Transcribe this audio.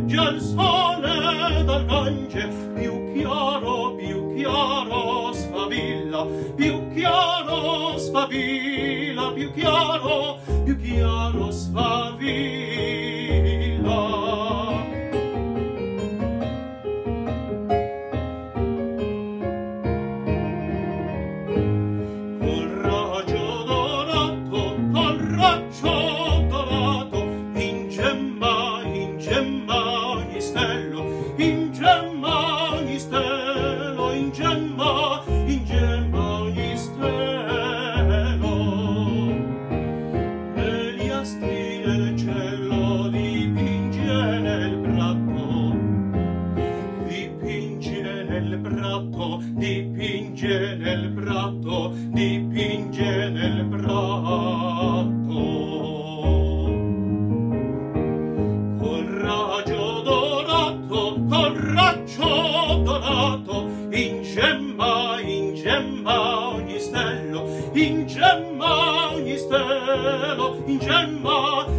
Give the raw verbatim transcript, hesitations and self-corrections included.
già il sole dal Gange più chiaro, più chiaro sfavilla, più chiaro sfavilla, più chiaro, più chiaro sfavilla. Dipinge nel prato, dipinge nel prato. Col raggio dorato, col raggio dorato, ingemma, ingemma ogni stello, ingemma ogni stello, ingemma